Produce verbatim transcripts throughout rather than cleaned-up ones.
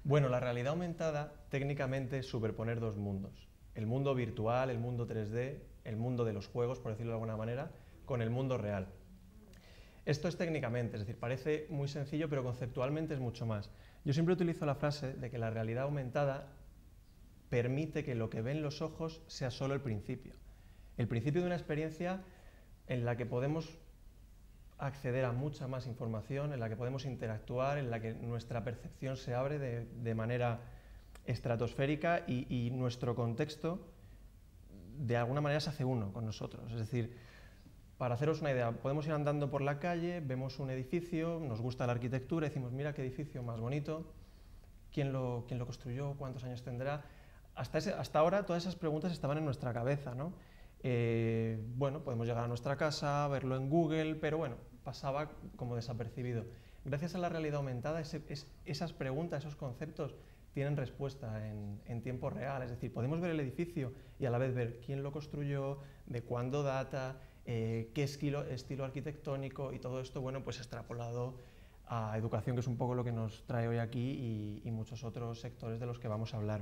Bueno, la realidad aumentada técnicamente es superponer dos mundos. El mundo virtual, el mundo tres D, el mundo de los juegos, por decirlo de alguna manera, con el mundo real. Esto es técnicamente, es decir, parece muy sencillo, pero conceptualmente es mucho más. Yo siempre utilizo la frase de que la realidad aumentada permite que lo que ven los ojos sea solo el principio. El principio de una experiencia en la que podemos acceder a mucha más información, en la que podemos interactuar, en la que nuestra percepción se abre de, de manera estratosférica y, y nuestro contexto de alguna manera se hace uno con nosotros. Es decir, para haceros una idea, podemos ir andando por la calle, vemos un edificio, nos gusta la arquitectura, decimos, mira qué edificio más bonito, ¿quién lo, quién lo construyó? ¿Cuántos años tendrá? Hasta, ese, hasta ahora todas esas preguntas estaban en nuestra cabeza, ¿no? Eh, bueno, podemos llegar a nuestra casa, verlo en Google, pero bueno, pasaba como desapercibido. Gracias a la realidad aumentada, ese, es, esas preguntas, esos conceptos tienen respuesta en, en tiempo real, es decir, podemos ver el edificio y a la vez ver quién lo construyó, de cuándo data, eh, qué estilo, estilo arquitectónico y todo esto, bueno, pues extrapolado a educación, que es un poco lo que nos trae hoy aquí y, y muchos otros sectores de los que vamos a hablar.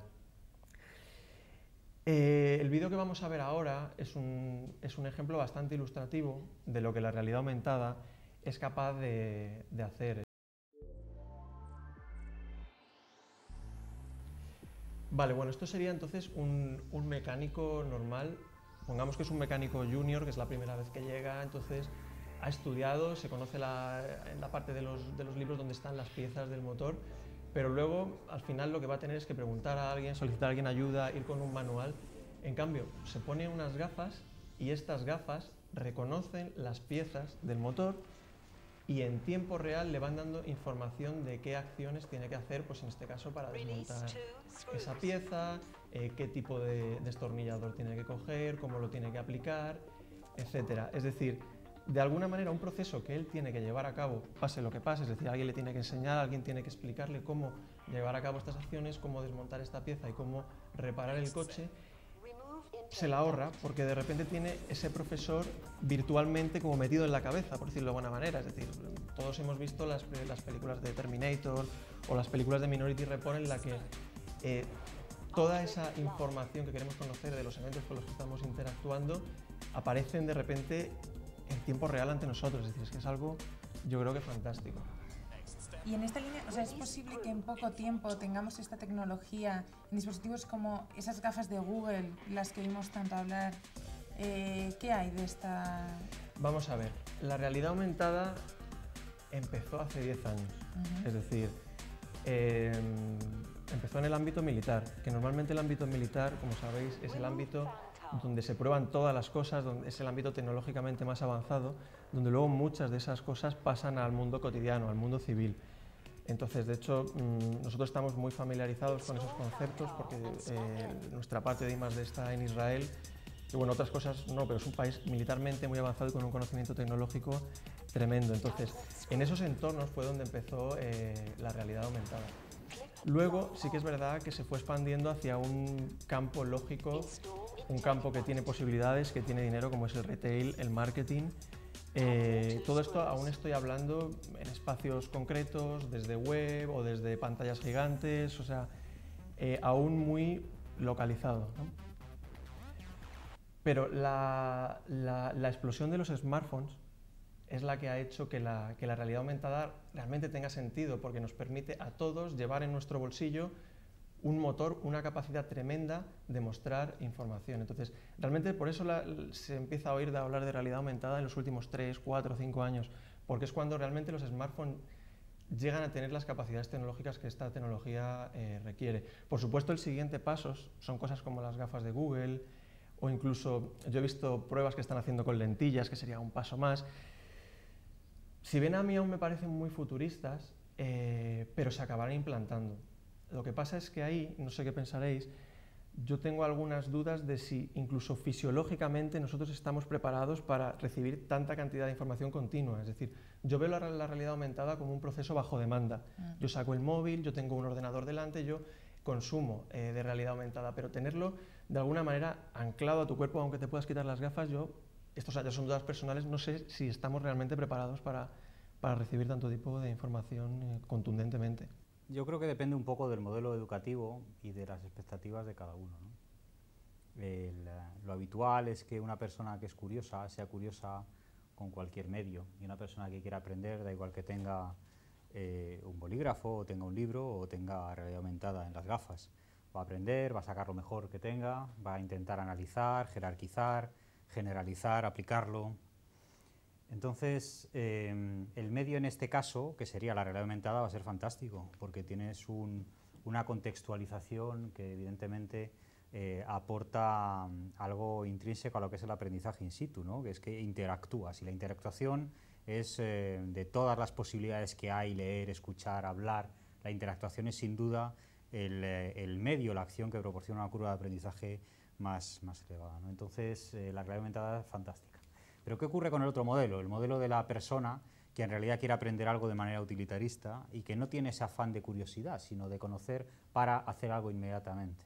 Eh, el vídeo que vamos a ver ahora es un, es un ejemplo bastante ilustrativo de lo que la realidad aumentada es capaz de, de hacer. Vale, bueno, esto sería entonces un, un mecánico normal, pongamos que es un mecánico junior, que es la primera vez que llega, entonces ha estudiado, se conoce la, en la parte de los, de los libros donde están las piezas del motor, pero luego al final lo que va a tener es que preguntar a alguien, solicitar a alguien ayuda, ir con un manual. En cambio, se pone unas gafas y estas gafas reconocen las piezas del motor y en tiempo real le van dando información de qué acciones tiene que hacer, pues en este caso para desmontar esa pieza, eh, qué tipo de destornillador tiene que coger, cómo lo tiene que aplicar, etcétera. Es decir, de alguna manera un proceso que él tiene que llevar a cabo, pase lo que pase, es decir, alguien le tiene que enseñar, alguien tiene que explicarle cómo llevar a cabo estas acciones, cómo desmontar esta pieza y cómo reparar el coche, se la ahorra porque de repente tiene ese profesor virtualmente como metido en la cabeza, por decirlo de alguna manera. Es decir, todos hemos visto las, las películas de Terminator o las películas de Minority Report en la que eh, toda esa información que queremos conocer de los eventos con los que estamos interactuando aparecen de repente en tiempo real ante nosotros. Es decir, es que es algo, yo creo que fantástico. Y en esta línea, o sea, ¿es posible que en poco tiempo tengamos esta tecnología en dispositivos como esas gafas de Google, las que vimos tanto hablar? Eh, ¿Qué hay de esta...? Vamos a ver, la realidad aumentada empezó hace diez años, uh-huh. Es decir, eh, empezó en el ámbito militar, que normalmente el ámbito militar, como sabéis, es el ámbito donde se prueban todas las cosas, donde es el ámbito tecnológicamente más avanzado, donde luego muchas de esas cosas pasan al mundo cotidiano, al mundo civil. Entonces, de hecho, nosotros estamos muy familiarizados con esos conceptos porque eh, nuestra parte de I más D está en Israel, y bueno, otras cosas no, pero es un país militarmente muy avanzado y con un conocimiento tecnológico tremendo. Entonces, en esos entornos fue donde empezó eh, la realidad aumentada. Luego sí que es verdad que se fue expandiendo hacia un campo lógico, un campo que tiene posibilidades, que tiene dinero, como es el retail, el marketing. Eh, todo esto aún estoy hablando en espacios concretos, desde web o desde pantallas gigantes, o sea, eh, aún muy localizado, ¿no? Pero la, la, la explosión de los smartphones es la que ha hecho que la, que la realidad aumentada realmente tenga sentido, porque nos permite a todos llevar en nuestro bolsillo un motor, una capacidad tremenda de mostrar información. Entonces, realmente por eso la, se empieza a oír de hablar de realidad aumentada en los últimos tres, cuatro, cinco años, porque es cuando realmente los smartphones llegan a tener las capacidades tecnológicas que esta tecnología eh, requiere. Por supuesto, el siguiente paso son cosas como las gafas de Google, o incluso yo he visto pruebas que están haciendo con lentillas, que sería un paso más. Si bien a mí aún me parecen muy futuristas, eh, pero se acabarán implantando. Lo que pasa es que ahí, no sé qué pensaréis, yo tengo algunas dudas de si incluso fisiológicamente nosotros estamos preparados para recibir tanta cantidad de información continua. Es decir, yo veo la, la realidad aumentada como un proceso bajo demanda. Mm. Yo saco el móvil, yo tengo un ordenador delante, yo consumo eh, de realidad aumentada, pero tenerlo de alguna manera anclado a tu cuerpo, aunque te puedas quitar las gafas, yo, estos ya son dudas personales, no sé si estamos realmente preparados para, para recibir tanto tipo de información eh, contundentemente. Yo creo que depende un poco del modelo educativo y de las expectativas de cada uno, ¿no? El, lo habitual es que una persona que es curiosa sea curiosa con cualquier medio, y una persona que quiera aprender, da igual que tenga eh, un bolígrafo, o tenga un libro, o tenga realidad aumentada en las gafas. Va a aprender, va a sacar lo mejor que tenga, va a intentar analizar, jerarquizar, generalizar, aplicarlo. Entonces, eh, el medio en este caso, que sería la realidad aumentada, va a ser fantástico, porque tienes un, una contextualización que evidentemente eh, aporta um, algo intrínseco a lo que es el aprendizaje in situ, ¿no? Que es que interactúas, y la interactuación es eh, de todas las posibilidades que hay, leer, escuchar, hablar, la interactuación es sin duda el, el medio, la acción que proporciona una curva de aprendizaje más, más elevada, ¿no? Entonces, eh, la realidad aumentada es fantástica. Pero ¿qué ocurre con el otro modelo? El modelo de la persona que en realidad quiere aprender algo de manera utilitarista y que no tiene ese afán de curiosidad, sino de conocer para hacer algo inmediatamente.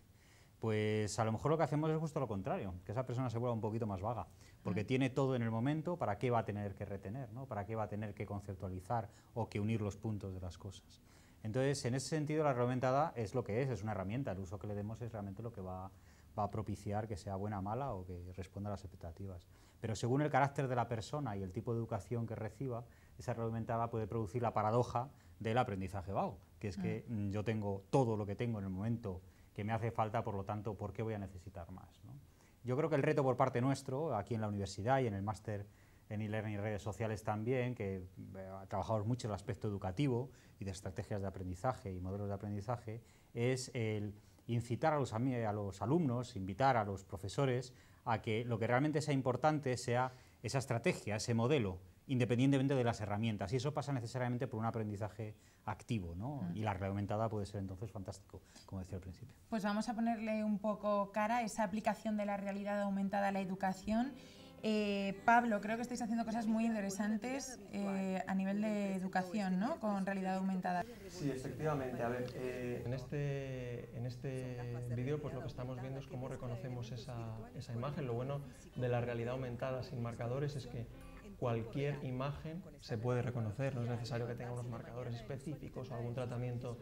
Pues a lo mejor lo que hacemos es justo lo contrario, que esa persona se vuelva un poquito más vaga, porque mm. tiene todo en el momento. ¿Para qué va a tener que retener, ¿no? ¿Para qué va a tener que conceptualizar o que unir los puntos de las cosas? Entonces, en ese sentido, la realidad aumentada es lo que es, es una herramienta. El uso que le demos es realmente lo que va, va a propiciar que sea buena o mala o que responda a las expectativas. Pero según el carácter de la persona y el tipo de educación que reciba, esa realidad aumentada puede producir la paradoja del aprendizaje vago, que es que mm. yo tengo todo lo que tengo en el momento que me hace falta, por lo tanto, ¿por qué voy a necesitar más, ¿no? Yo creo que el reto por parte nuestro, aquí en la universidad y en el máster en e-learning y redes sociales también, que eh, trabajamos mucho el aspecto educativo y de estrategias de aprendizaje y modelos de aprendizaje, es el incitar a los, a los alumnos, invitar a los profesores a que lo que realmente sea importante sea esa estrategia, ese modelo, independientemente de las herramientas, y eso pasa necesariamente por un aprendizaje activo, ¿no? Mm. Y la realidad aumentada puede ser entonces fantástico, como decía al principio. Pues vamos a ponerle un poco cara a esa aplicación de la realidad aumentada a la educación. Eh, Pablo, creo que estáis haciendo cosas muy interesantes eh, a nivel de educación, ¿no? Con realidad aumentada. Sí, efectivamente. A ver, eh, en este, en este vídeo pues lo que estamos viendo es cómo reconocemos esa, esa imagen. Lo bueno de la realidad aumentada sin marcadores es que cualquier imagen se puede reconocer, no es necesario que tenga unos marcadores específicos o algún tratamiento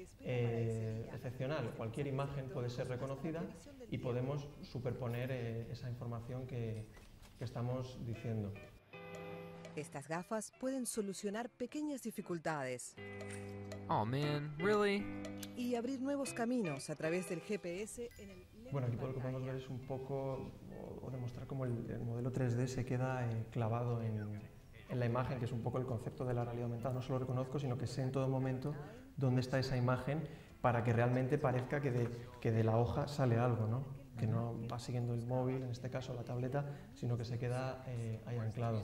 eh, excepcional. Cualquier imagen puede ser reconocida y podemos superponer eh, esa información que, que estamos diciendo. Estas gafas pueden solucionar pequeñas dificultades. Oh man, really? Y abrir nuevos caminos a través del G P S en el... Bueno, aquí lo que podemos ver es un poco, o, o demostrar cómo el, el modelo tres D se queda eh, clavado en, en la imagen, que es un poco el concepto de la realidad aumentada. No solo reconozco, sino que sé en todo momento dónde está esa imagen para que realmente parezca que de, que de la hoja sale algo, ¿no? Que no va siguiendo el móvil, en este caso la tableta, sino que se queda eh, ahí anclado.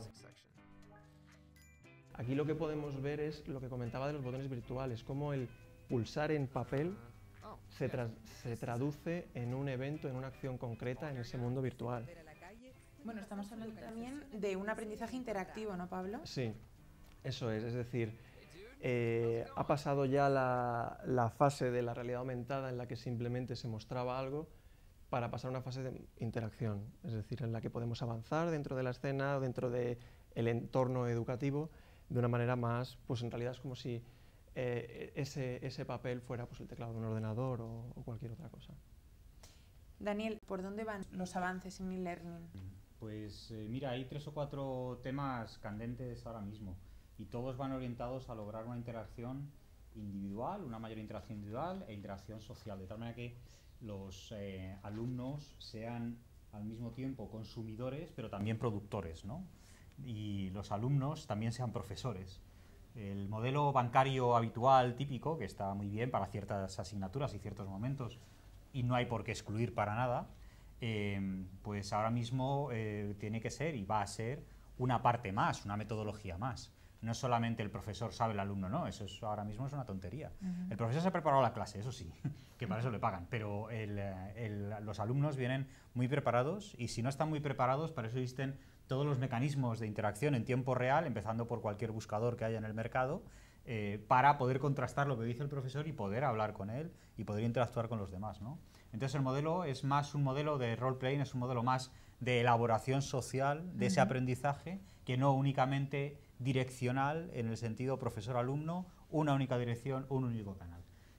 Aquí lo que podemos ver es lo que comentaba de los botones virtuales, cómo el pulsar en papel se, tra se traduce en un evento, en una acción concreta en ese mundo virtual. Bueno, estamos hablando también de un aprendizaje interactivo, ¿no, Pablo? Sí, eso es, es decir, eh, ha pasado ya la, la fase de la realidad aumentada en la que simplemente se mostraba algo para pasar a una fase de interacción, es decir, en la que podemos avanzar dentro de la escena, dentro del entorno educativo, de una manera más, pues en realidad es como si eh, ese, ese papel fuera pues, el teclado de un ordenador o, o cualquier otra cosa. Daniel, ¿por dónde van los avances en e-learning? Pues eh, mira, hay tres o cuatro temas candentes ahora mismo y todos van orientados a lograr una interacción individual, una mayor interacción individual e interacción social, de tal manera que los eh, alumnos sean al mismo tiempo consumidores, pero también productores, ¿no? Y los alumnos también sean profesores. El modelo bancario habitual, típico, que está muy bien para ciertas asignaturas y ciertos momentos, y no hay por qué excluir para nada, eh, pues ahora mismo eh, tiene que ser y va a ser una parte más, una metodología más. No solamente el profesor sabe, el alumno no, eso es, ahora mismo es una tontería. Uh-huh. El profesor se ha preparado la clase, eso sí, que para eso le pagan, pero el, el, los alumnos vienen muy preparados y si no están muy preparados, para eso existen todos los mecanismos de interacción en tiempo real, empezando por cualquier buscador que haya en el mercado, eh, para poder contrastar lo que dice el profesor y poder hablar con él y poder interactuar con los demás, ¿no? Entonces el modelo es más un modelo de role-playing, es un modelo más de elaboración social de ese uh-huh. aprendizaje, que no únicamente direccional en el sentido profesor-alumno, una única dirección, un único canal.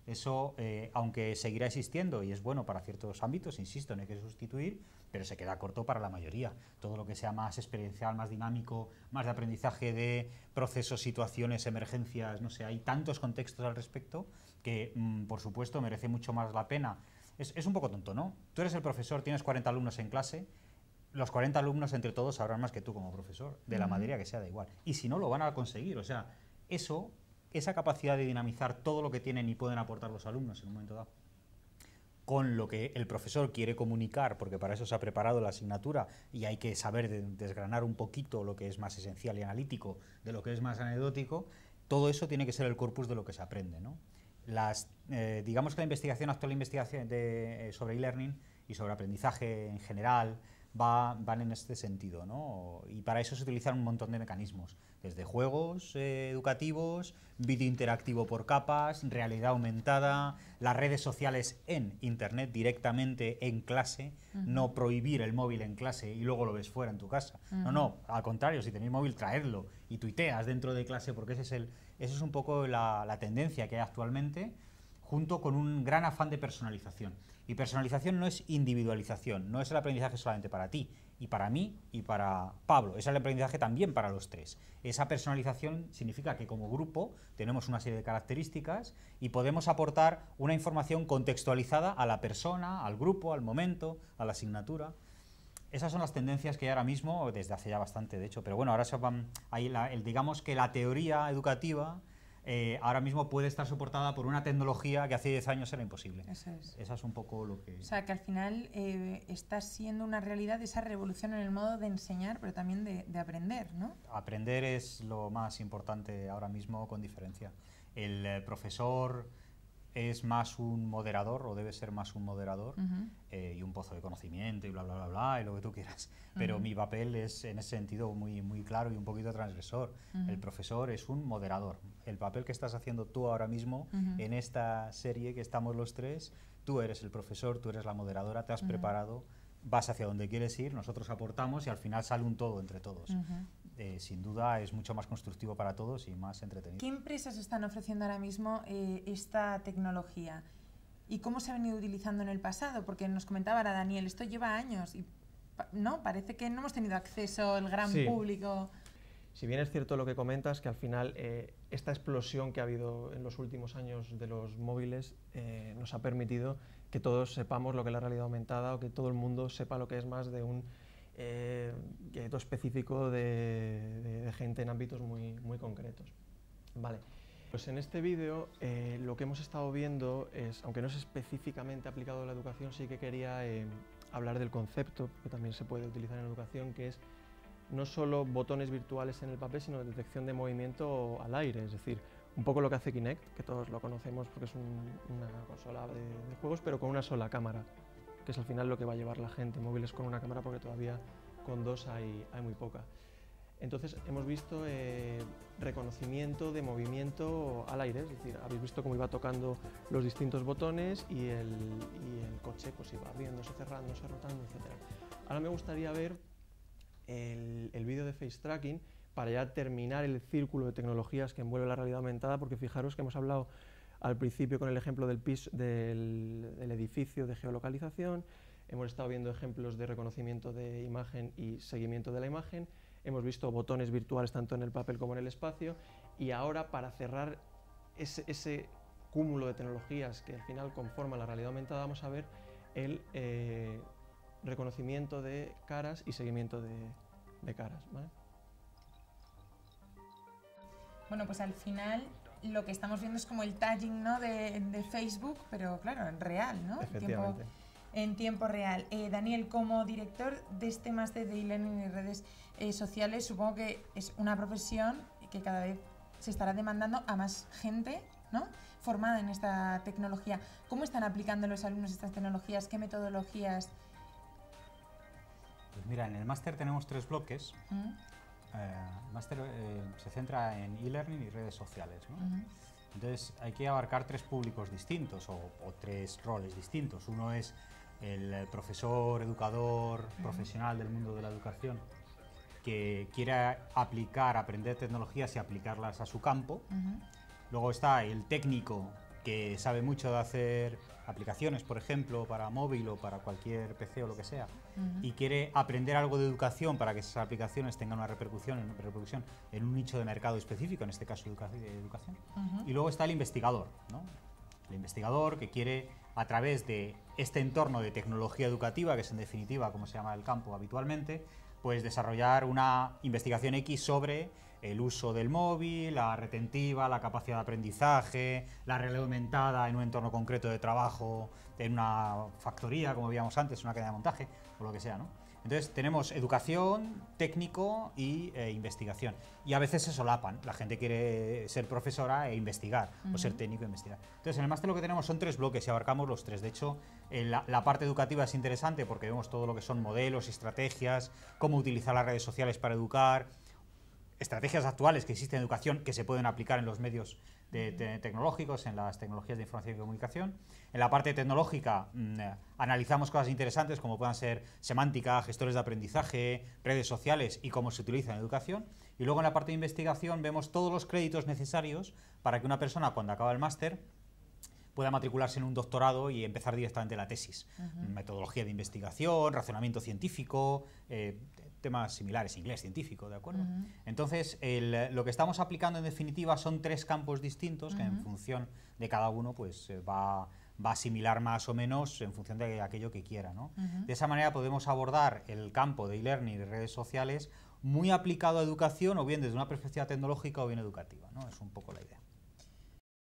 Eso, eh, aunque seguirá existiendo y es bueno para ciertos ámbitos, insisto, no hay que sustituir, pero se queda corto para la mayoría. Todo lo que sea más experiencial, más dinámico, más de aprendizaje de procesos, situaciones, emergencias, no sé, hay tantos contextos al respecto que, mmm, por supuesto, merece mucho más la pena. Es, es un poco tonto, ¿no? Tú eres el profesor, tienes cuarenta alumnos en clase, los cuarenta alumnos entre todos sabrán más que tú como profesor, de la materia que sea, da igual. Y si no, lo van a conseguir. O sea, eso, esa capacidad de dinamizar todo lo que tienen y pueden aportar los alumnos en un momento dado, con lo que el profesor quiere comunicar, porque para eso se ha preparado la asignatura y hay que saber de, desgranar un poquito lo que es más esencial y analítico de lo que es más anecdótico, todo eso tiene que ser el corpus de lo que se aprende, ¿no? Las, eh, digamos que la investigación, actual investigación de, eh, sobre e-learning y sobre aprendizaje en general, Va, van en este sentido, ¿no? Y para eso se utilizan un montón de mecanismos, desde juegos eh, educativos, vídeo interactivo por capas, realidad aumentada, las redes sociales en internet directamente en clase, uh-huh. no prohibir el móvil en clase y luego lo ves fuera en tu casa. Uh-huh. No, no, al contrario, si tenéis móvil, traedlo y tuiteas dentro de clase, porque ese es el, esa es un poco la, la tendencia que hay actualmente, junto con un gran afán de personalización. Y personalización no es individualización, no es el aprendizaje solamente para ti, y para mí, y para Pablo, es el aprendizaje también para los tres. Esa personalización significa que como grupo tenemos una serie de características y podemos aportar una información contextualizada a la persona, al grupo, al momento, a la asignatura. Esas son las tendencias que hay ahora mismo, desde hace ya bastante de hecho, pero bueno, ahora se van, ahí la, el, digamos que la teoría educativa Eh, ahora mismo puede estar soportada por una tecnología que hace diez años era imposible. Eso es. Esa es un poco lo que... O sea, que al final eh, está siendo una realidad esa revolución en el modo de enseñar, pero también de, de aprender, ¿no? Aprender es lo más importante ahora mismo, con diferencia. El eh, profesor es más un moderador, o debe ser más un moderador, uh-huh. eh, y un pozo de conocimiento, y bla, bla, bla, bla, y lo que tú quieras. Pero uh-huh. mi papel es, en ese sentido, muy, muy claro y un poquito transgresor. Uh-huh. El profesor es un moderador. El papel que estás haciendo tú ahora mismo, uh-huh. en esta serie que estamos los tres, tú eres el profesor, tú eres la moderadora, te has uh-huh. preparado, vas hacia donde quieres ir, nosotros aportamos y al final sale un todo entre todos. Uh-huh. Eh, sin duda es mucho más constructivo para todos y más entretenido. ¿Qué empresas están ofreciendo ahora mismo eh, esta tecnología? ¿Y cómo se ha venido utilizando en el pasado? Porque nos comentaba ahora Daniel, esto lleva años y no, parece que no hemos tenido acceso al gran sí. público. Si bien es cierto lo que comentas, que al final eh, esta explosión que ha habido en los últimos años de los móviles eh, nos ha permitido que todos sepamos lo que es la realidad aumentada o que todo el mundo sepa lo que es más de un Eh, gueto específico de, de, de gente en ámbitos muy, muy concretos. Vale. Pues en este vídeo eh, lo que hemos estado viendo es, aunque no es específicamente aplicado a la educación, sí que quería eh, hablar del concepto, que también se puede utilizar en educación, que es no solo botones virtuales en el papel, sino detección de movimiento al aire, es decir, un poco lo que hace Kinect, que todos lo conocemos porque es un, una consola de, de juegos, pero con una sola cámara, que es al final lo que va a llevar la gente, móviles con una cámara, porque todavía con dos hay, hay muy poca. Entonces hemos visto eh, reconocimiento de movimiento al aire, es decir, habéis visto cómo iba tocando los distintos botones y el, y el coche pues iba abriéndose, cerrándose, rotando, etcétera. Ahora me gustaría ver el, el vídeo de face tracking para ya terminar el círculo de tecnologías que envuelve la realidad aumentada, porque fijaros que hemos hablado al principio con el ejemplo del, piso, del, del edificio de geolocalización, hemos estado viendo ejemplos de reconocimiento de imagen y seguimiento de la imagen, hemos visto botones virtuales tanto en el papel como en el espacio, y ahora para cerrar ese, ese cúmulo de tecnologías que al final conforman la realidad aumentada, vamos a ver el eh, reconocimiento de caras y seguimiento de, de caras, ¿vale? Bueno, pues al final lo que estamos viendo es como el tagging, ¿no?, de, de Facebook, pero claro, en real, ¿no? Efectivamente. Tiempo, en tiempo real. Eh, Daniel, como director de este máster de e-learning y redes eh, sociales, supongo que es una profesión que cada vez se estará demandando a más gente, ¿no?, formada en esta tecnología. ¿Cómo están aplicando los alumnos estas tecnologías? ¿Qué metodologías? Pues mira, en el máster tenemos tres bloques. ¿Mm? Eh, el máster eh, se centra en e-learning y redes sociales, ¿no? Uh-huh. Entonces hay que abarcar tres públicos distintos o, o tres roles distintos. Uno es el profesor, educador, uh-huh. profesional del mundo de la educación, que quiere aplicar, aprender tecnologías y aplicarlas a su campo. Uh-huh. Luego está el técnico que sabe mucho de hacer aplicaciones, por ejemplo, para móvil o para cualquier P C o lo que sea, uh-huh. y quiere aprender algo de educación para que esas aplicaciones tengan una repercusión, una repercusión en un nicho de mercado específico, en este caso educa de educación. Uh-huh. Y luego está el investigador, ¿no? El investigador que quiere, a través de este entorno de tecnología educativa, que es en definitiva como se llama el campo habitualmente, pues desarrollar una investigación X sobre el uso del móvil, la retentiva, la capacidad de aprendizaje, la realidad aumentada en un entorno concreto de trabajo, en una factoría, como veíamos antes, una cadena de montaje, o lo que sea, ¿no? Entonces tenemos educación, técnico y eh, investigación. Y a veces se solapan. La gente quiere ser profesora e investigar, uh-huh. o ser técnico e investigar. Entonces en el máster lo que tenemos son tres bloques y abarcamos los tres. De hecho, en la, la parte educativa es interesante porque vemos todo lo que son modelos, estrategias, cómo utilizar las redes sociales para educar, estrategias actuales que existen en educación que se pueden aplicar en los medios de, de, tecnológicos, en las tecnologías de información y comunicación. En la parte tecnológica mmm, analizamos cosas interesantes como puedan ser semántica, gestores de aprendizaje, redes sociales y cómo se utiliza en educación. Y luego en la parte de investigación vemos todos los créditos necesarios para que una persona cuando acaba el máster pueda matricularse en un doctorado y empezar directamente la tesis. Uh-huh. Metodología de investigación, razonamiento científico, eh, temas similares, inglés científico, ¿de acuerdo? Uh-huh. Entonces, el, lo que estamos aplicando en definitiva son tres campos distintos, uh-huh. que en función de cada uno pues va, va a asimilar más o menos en función de aquello que quiera, ¿no? Uh-huh. De esa manera podemos abordar el campo de e-learning y redes sociales muy aplicado a educación, o bien desde una perspectiva tecnológica o bien educativa, ¿no? Es un poco la idea.